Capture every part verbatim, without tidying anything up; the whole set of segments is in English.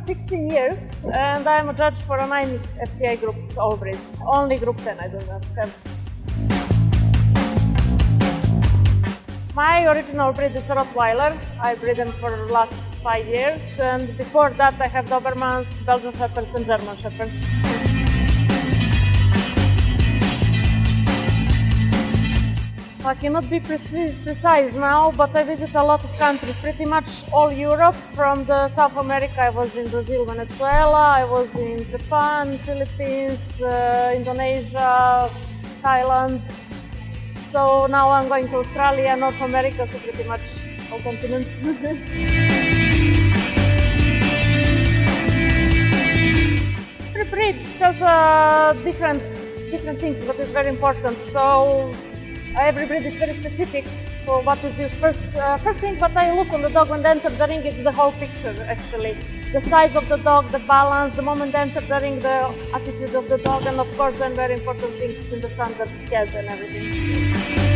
sixteen years and I am a judge for nine F C A groups, all breeds. Only group ten I do not have. My original breed is a Rottweiler. I breed them for the last five years, and before that I have Dobermans, Belgian Shepherds and German Shepherds. I cannot be precise, precise now, but I visit a lot of countries, pretty much all Europe. From the South America I was in Brazil, Venezuela, I was in Japan, Philippines, uh, Indonesia, Thailand. So now I'm going to Australia, North America, so pretty much all continents. Every breed has uh, different, different things, but it's very important. So every breed is very specific for what is your first, uh, first thing what I look on the dog when they enter the ring is the whole picture actually. The size of the dog, the balance, the moment they enter the ring, the attitude of the dog, and of course then very important things in the standards, head and everything.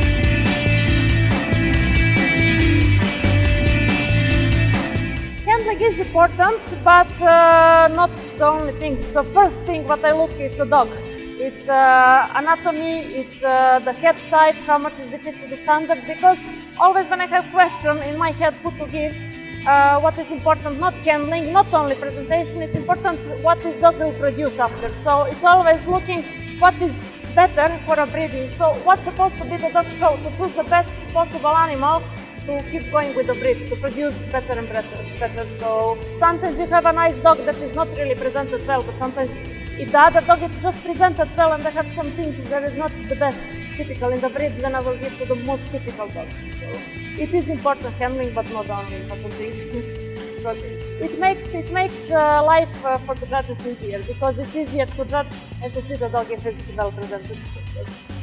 Handling is important, but uh, not the only thing. The first thing what I look is a dog. It's uh, anatomy, it's uh, the head type, how much is it fit to the standard, because always when I have question in my head who to give, uh, what is important, not handling, not only presentation, it's important what this dog will produce after. So it's always looking what is better for a breeding. So what's supposed to be the dog show, to choose the best possible animal to keep going with the breed, to produce better and better. better. So sometimes you have a nice dog that is not really presented well, but sometimes if the other dog is just presented well and they have something that is not the best typical in the breed, then I will give to the most typical dog. So it is important handling, but not only important thing. But it makes it makes uh, life uh, for the judges easier, because it's easier to judge and to see the dog if it's well presented. Yes.